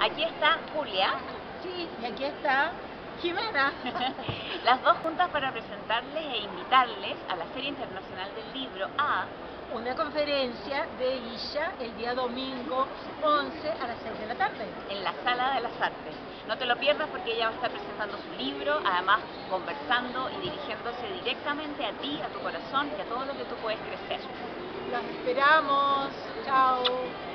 Aquí está Julia. Sí, y aquí está Jimena. Las dos juntas para presentarles e invitarles a la Feria Internacional del Libro a una conferencia de Illa el día domingo 11 a las 6 de la tarde. en la Sala de las Artes. No te lo pierdas porque ella va a estar presentando su libro, además conversando y dirigiéndose directamente a ti, a tu corazón y a todo lo que tú puedes crecer. Los esperamos. Chao.